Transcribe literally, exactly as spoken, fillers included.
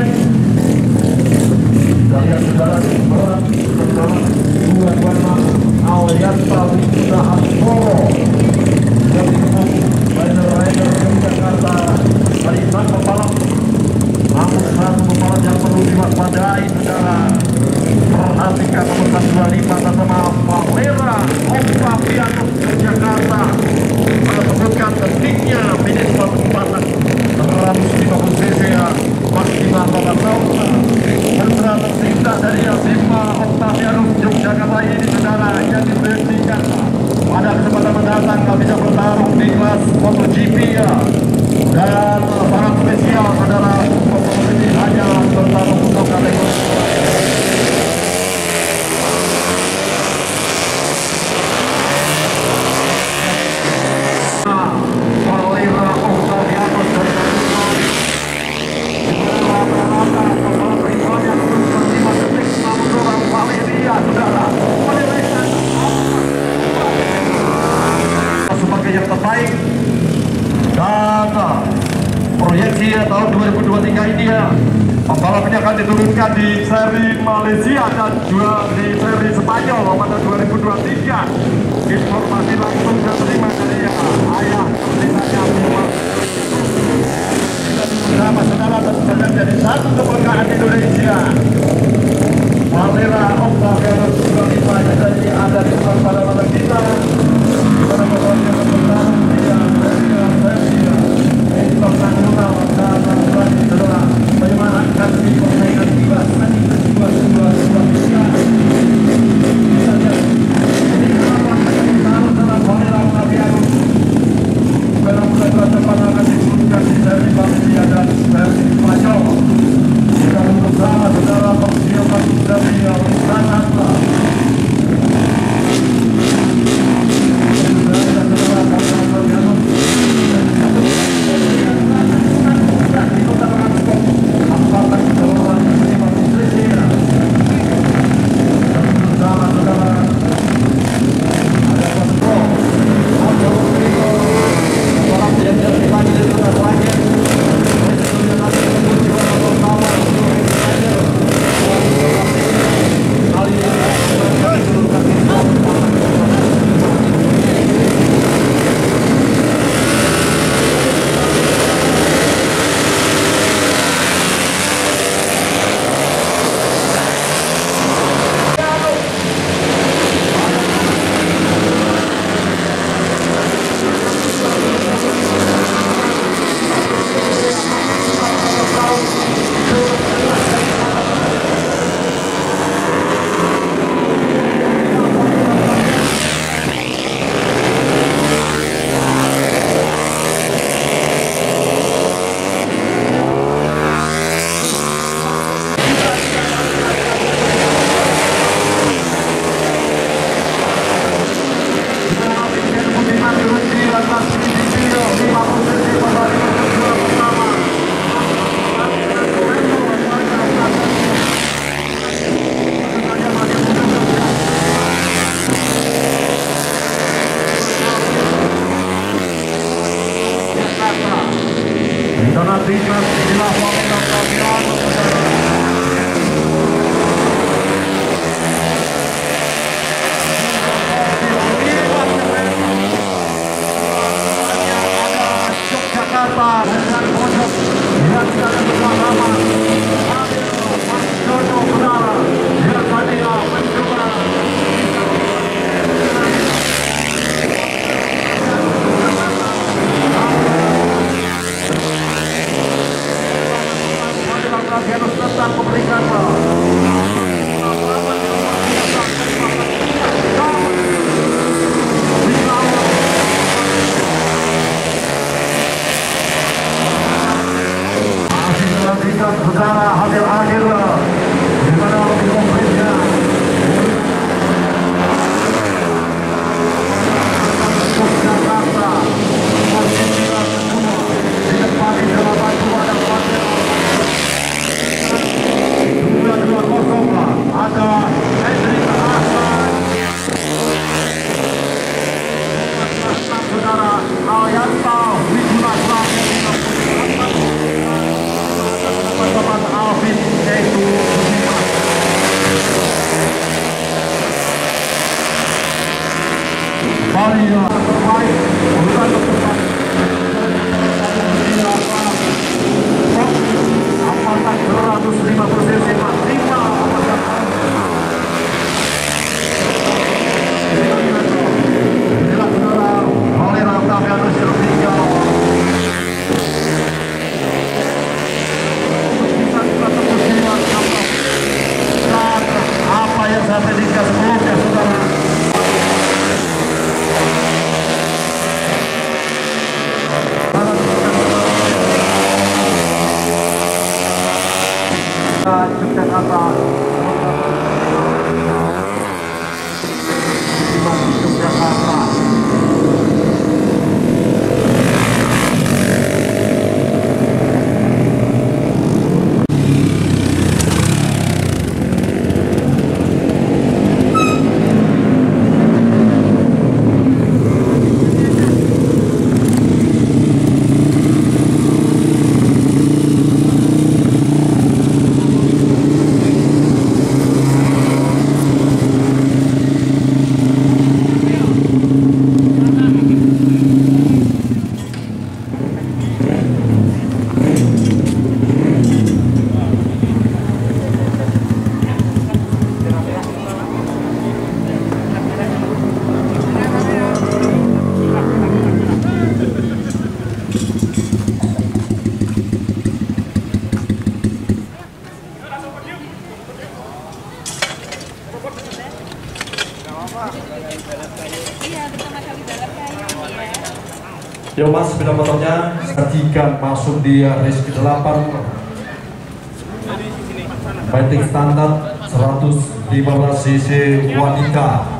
Kalian saudara berat bersama dua warna Alyanta Wikuda Asporo dari Rider Rider Jakarta. Dari sang pembalap namun satu pembalap yang perlu diwaspadai saudara. Perhatikan nomor satu dua lima bersama Valera Octavianus Jakarta. Saya sebutkan detiknya finish kecepatan seratus lima puluh cc ya, maksimal total tahun. Putra tercinta dari Asima Octavianus Yogyakarta ini saudara yang diberikan pada kesempatan mendatang kalau bisa bertarung di kelas MotoGP ya. Dan sangat spesial saudara, kompetisi ini hanya bertarung untuk kategori Valera Octavianus dari sebagai yang terbaik. Dan proyeksi tahun dua ribu dua puluh tiga ini ya, pembalap ini akan diturunkan di seri Malaysia dan juga di seri Spanyol pada dua ribu dua puluh tiga. Informasi langsung saya terima dari ya, ayah tercinta bersama saudara tentu saja menjadi satu kebanggaan Indonesia. Valera Octavianus juga kita jadi ada di depan pada mata kita. Pada pokoknya bertarung dia dari dia ini nasional dan nasional saudara. Bagaimana akan di persaingan bebas nanti dua dua dua tiga. Kita lihat ini kenapa akan bertarung dalam Valera Octavianus. Dalam bulan depan akan diturunkan di seri Malaysia dan seri Spanyol. Kita bersama saudara persiapan dari Wisata. Saudara hasil akhir di mana kompetisinya Jakarta posisi kedua di depan di delapan dua ada dua dua kosong ada Hendrik Hasan saudara Alyanta Wikuda Asporo Mandalika Yogyakarta Yogyakarta Yo mas, sepeda motornya sajikan masuk di race ke delapan fighting standar seratus lima belas cc wanita.